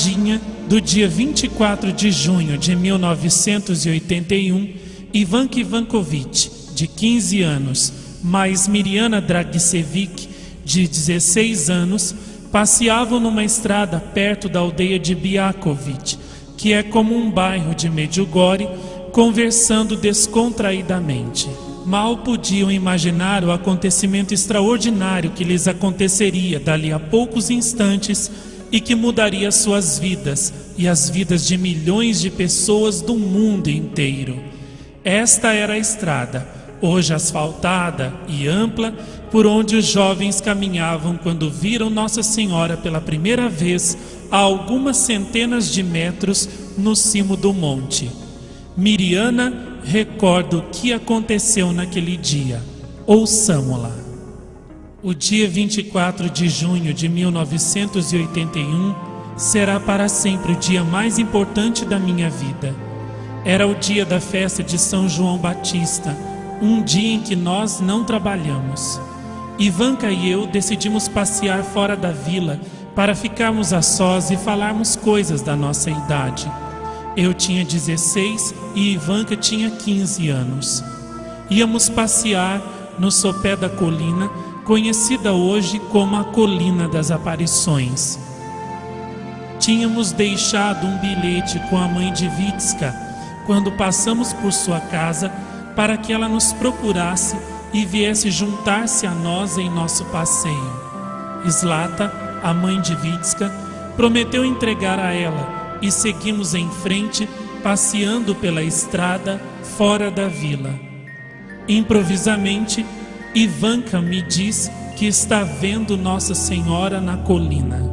tardinha do dia 24 de junho de 1981, Ivanka Ivankovic, de 15 anos, mais Miriana Dragicevic, de 16 anos, passeavam numa estrada perto da aldeia de Biakovic, que é como um bairro de Medjugorje, conversando descontraidamente. Mal podiam imaginar o acontecimento extraordinário que lhes aconteceria dali a poucos instantes e que mudaria suas vidas e as vidas de milhões de pessoas do mundo inteiro. Esta era a estrada, hoje asfaltada e ampla, por onde os jovens caminhavam quando viram Nossa Senhora pela primeira vez a algumas centenas de metros no cimo do monte. Miriana recorda o que aconteceu naquele dia. Ouçamo-la. O dia 24 de junho de 1981 será para sempre o dia mais importante da minha vida. Era o dia da festa de São João Batista, um dia em que nós não trabalhamos. Ivanka e eu decidimos passear fora da vila para ficarmos a sós e falarmos coisas da nossa idade. Eu tinha 16 e Ivanka tinha 15 anos. Íamos passear no sopé da colina, conhecida hoje como a Colina das Aparições. Tínhamos deixado um bilhete com a mãe de Vitska quando passamos por sua casa para que ela nos procurasse e viesse juntar-se a nós em nosso passeio. Zlata, a mãe de Vitska, prometeu entregar a ela e seguimos em frente, passeando pela estrada fora da vila. Improvisamente, Ivanka me diz que está vendo Nossa Senhora na colina.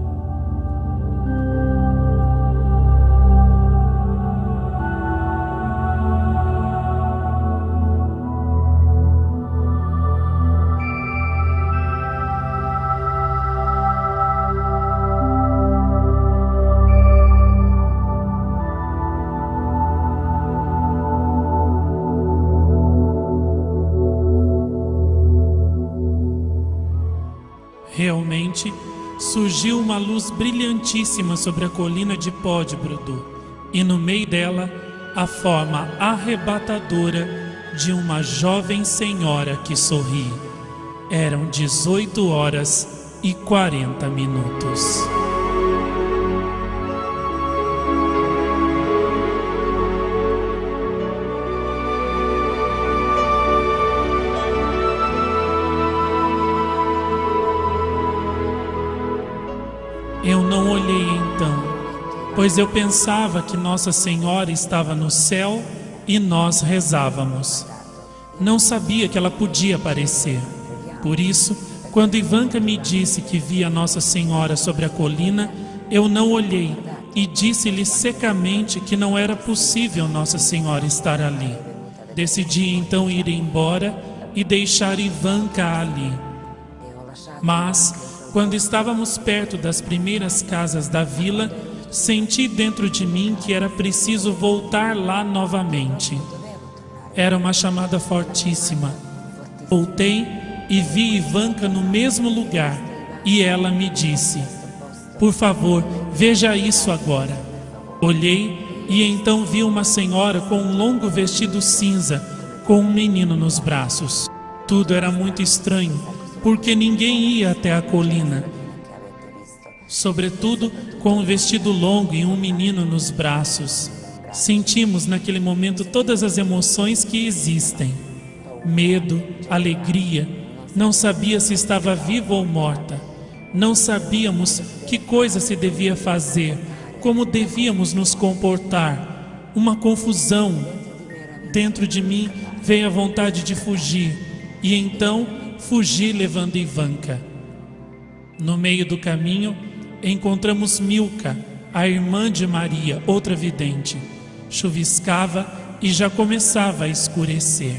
Realmente, surgiu uma luz brilhantíssima sobre a colina de Podbrudo, e no meio dela, a forma arrebatadora de uma jovem senhora que sorri. Eram 18h40. Eu não olhei então, pois eu pensava que Nossa Senhora estava no céu e nós rezávamos. Não sabia que ela podia aparecer. Por isso, quando Ivanka me disse que via Nossa Senhora sobre a colina, eu não olhei e disse-lhe secamente que não era possível Nossa Senhora estar ali. Decidi então ir embora e deixar Ivanka ali. Mas, quando estávamos perto das primeiras casas da vila, senti dentro de mim que era preciso voltar lá novamente. Era uma chamada fortíssima. Voltei e vi Ivanka no mesmo lugar, e ela me disse: "Por favor, veja isso agora." Olhei e então vi uma senhora com um longo vestido cinza, com um menino nos braços. Tudo era muito estranho, porque ninguém ia até a colina, sobretudo com um vestido longo e um menino nos braços. Sentimos naquele momento todas as emoções que existem: medo, alegria, não sabia se estava viva ou morta, não sabíamos que coisa se devia fazer, como devíamos nos comportar, uma confusão. Dentro de mim veio a vontade de fugir, e então fugi levando Ivanka. No meio do caminho, encontramos Milka, a irmã de Maria, outra vidente. Chuviscava e já começava a escurecer.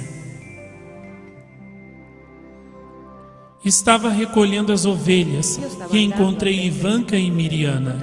Estava recolhendo as ovelhas e encontrei Ivanka e Miriana.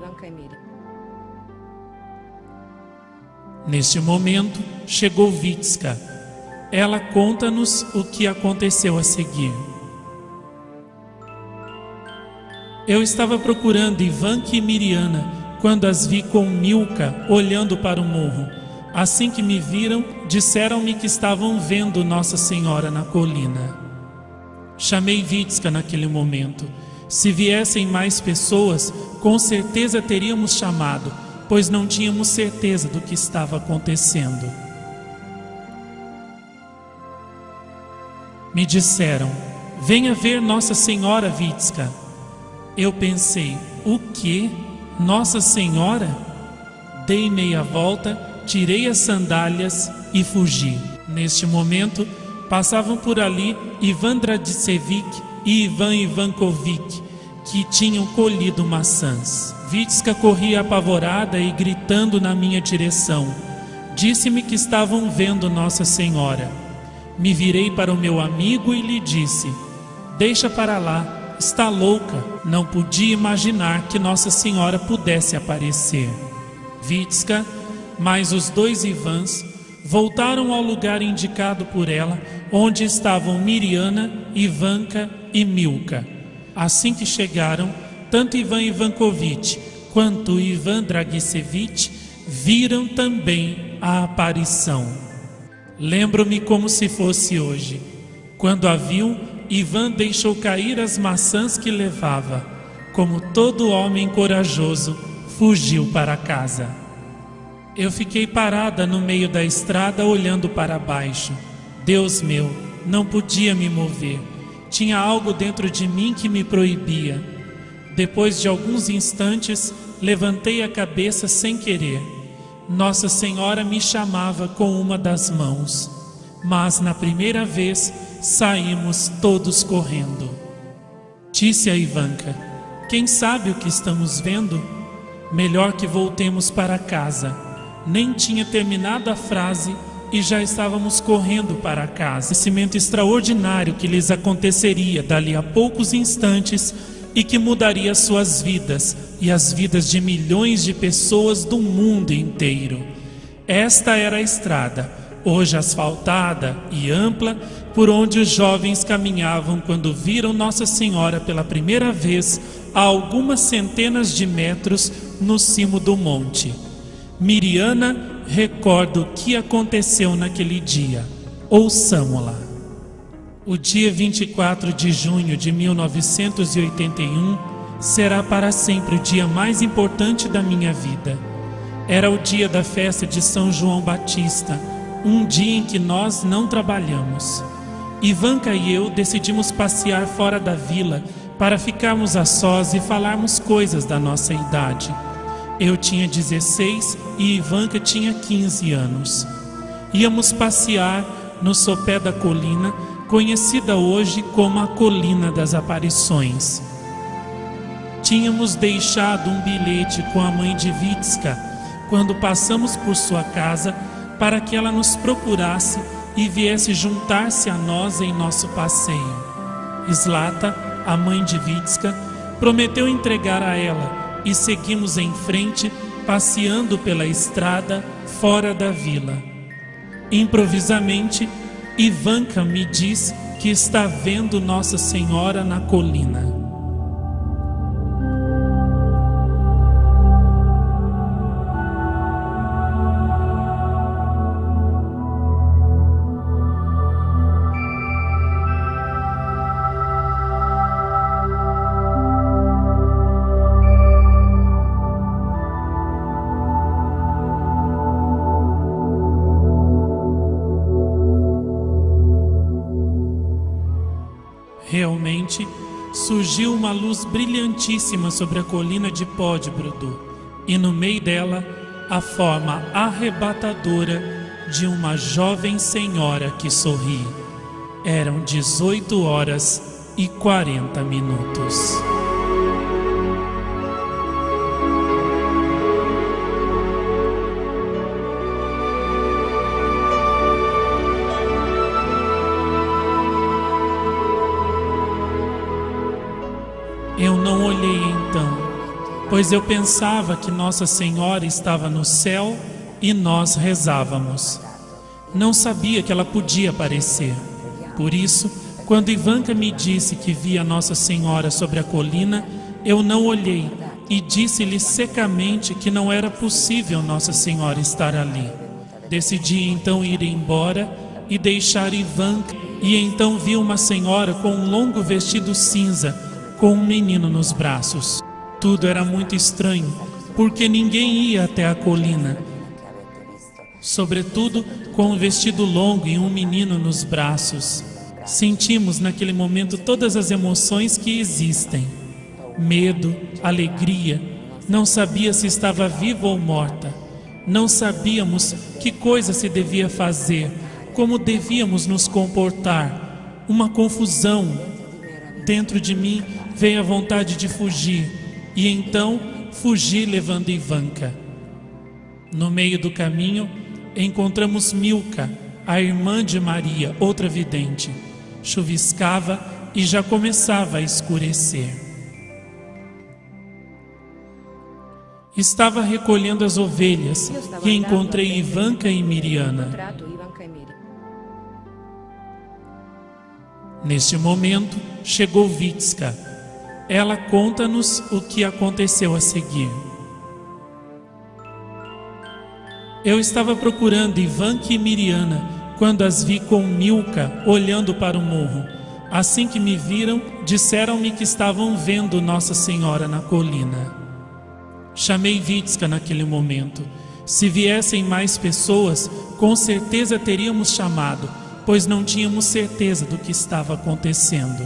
Neste momento, chegou Vitska. Ela conta-nos o que aconteceu a seguir. Eu estava procurando Ivanka e Miriana quando as vi com Milka olhando para o morro. Assim que me viram, disseram-me que estavam vendo Nossa Senhora na colina. Chamei Vitska naquele momento. Se viessem mais pessoas, com certeza teríamos chamado, pois não tínhamos certeza do que estava acontecendo. Me disseram: venha ver Nossa Senhora, Vitska. Eu pensei: o quê? Nossa Senhora? Dei meia volta, tirei as sandálias e fugi. Neste momento, passavam por ali Ivan Dragicevic e Ivan Ivankovic, que tinham colhido maçãs. Vitska corria apavorada e gritando na minha direção. Disse-me que estavam vendo Nossa Senhora. Me virei para o meu amigo e lhe disse: deixa para lá. Está louca. Não podia imaginar que Nossa Senhora pudesse aparecer. Vitska, mais os dois Ivans, voltaram ao lugar indicado por ela, onde estavam Miriana, Ivanka e Milka. Assim que chegaram, tanto Ivan Ivankovic quanto Ivan Dragicevic viram também a aparição. Lembro-me como se fosse hoje. Quando a viu, Ivan deixou cair as maçãs que levava. Como todo homem corajoso, fugiu para casa. Eu fiquei parada no meio da estrada olhando para baixo. Deus meu, não podia me mover. Tinha algo dentro de mim que me proibia. Depois de alguns instantes, levantei a cabeça sem querer. Nossa Senhora me chamava com uma das mãos. Mas na primeira vez, saímos todos correndo. Disse a Ivanka: quem sabe o que estamos vendo? Melhor que voltemos para casa. Nem tinha terminado a frase e já estávamos correndo para casa. Acontecimento extraordinário que lhes aconteceria dali a poucos instantes e que mudaria suas vidas e as vidas de milhões de pessoas do mundo inteiro. Esta era a estrada, hoje asfaltada e ampla, por onde os jovens caminhavam quando viram Nossa Senhora pela primeira vez a algumas centenas de metros no cimo do monte. Miriana recorda o que aconteceu naquele dia. Ouçamo-la. O dia 24 de junho de 1981 será para sempre o dia mais importante da minha vida. Era o dia da festa de São João Batista, um dia em que nós não trabalhamos. Ivanka e eu decidimos passear fora da vila para ficarmos a sós e falarmos coisas da nossa idade. Eu tinha 16 e Ivanka tinha 15 anos. Íamos passear no sopé da colina, conhecida hoje como a Colina das Aparições. Tínhamos deixado um bilhete com a mãe de Vitska quando passamos por sua casa para que ela nos procurasse e viesse juntar-se a nós em nosso passeio. Zlata, a mãe de Vitska, prometeu entregar a ela e seguimos em frente, passeando pela estrada fora da vila. Improvisamente, Ivanka me diz que está vendo Nossa Senhora na colina. Realmente, surgiu uma luz brilhantíssima sobre a colina de Podbrudo, e no meio dela, a forma arrebatadora de uma jovem senhora que sorri. Eram 18h40. Eu não olhei então, pois eu pensava que Nossa Senhora estava no céu e nós rezávamos. Não sabia que ela podia aparecer. Por isso, quando Ivanka me disse que via Nossa Senhora sobre a colina, eu não olhei e disse-lhe secamente que não era possível Nossa Senhora estar ali. Decidi então ir embora e deixar Ivanka, e então vi uma senhora com um longo vestido cinza, com um menino nos braços. Tudo era muito estranho, porque ninguém ia até a colina, sobretudo com um vestido longo e um menino nos braços. Sentimos naquele momento todas as emoções que existem: medo, alegria, não sabia se estava viva ou morta, não sabíamos que coisa se devia fazer, como devíamos nos comportar, uma confusão. Dentro de mim veio a vontade de fugir, e então fugi levando Ivanka. No meio do caminho encontramos Milka, a irmã de Maria, outra vidente. Chuviscava e já começava a escurecer. Estava recolhendo as ovelhas e encontrei Ivanka e Miriana. Neste momento chegou Vitska. Ela conta-nos o que aconteceu a seguir. Eu estava procurando Ivanka e Miriana quando as vi com Milka olhando para o morro. Assim que me viram, disseram-me que estavam vendo Nossa Senhora na colina. Chamei Vitska naquele momento. Se viessem mais pessoas, com certeza teríamos chamado, pois não tínhamos certeza do que estava acontecendo.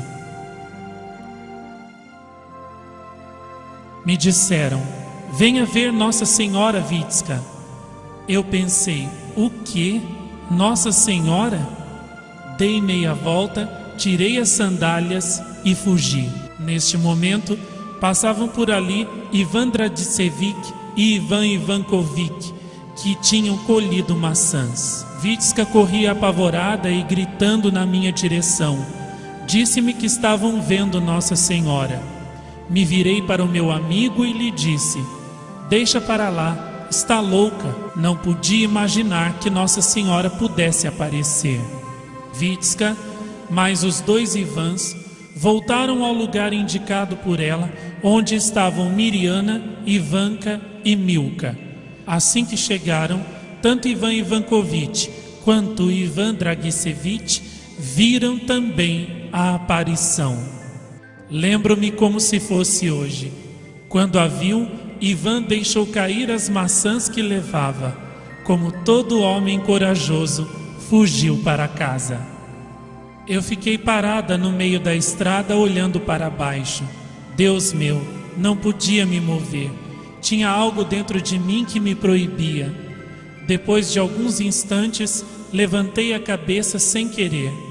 Me disseram: venha ver Nossa Senhora, Vitska. Eu pensei: o quê? Nossa Senhora? Dei meia volta, tirei as sandálias e fugi. Neste momento, passavam por ali Ivan Dragicevic e Ivan Ivankovic, que tinham colhido maçãs. Vitska corria apavorada e gritando na minha direção. Disse-me que estavam vendo Nossa Senhora. Me virei para o meu amigo e lhe disse: deixa para lá, está louca. Não podia imaginar que Nossa Senhora pudesse aparecer. Vitska, mais os dois Ivans, voltaram ao lugar indicado por ela, onde estavam Miriana, Ivanka e Milka. Assim que chegaram, tanto Ivan Ivankovic quanto Ivan Dragicevic viram também a aparição. Lembro-me como se fosse hoje. Quando a viu, Ivan deixou cair as maçãs que levava. Como todo homem corajoso, fugiu para casa. Eu fiquei parada no meio da estrada olhando para baixo. Deus meu, não podia me mover. Tinha algo dentro de mim que me proibia. Depois de alguns instantes, levantei a cabeça sem querer.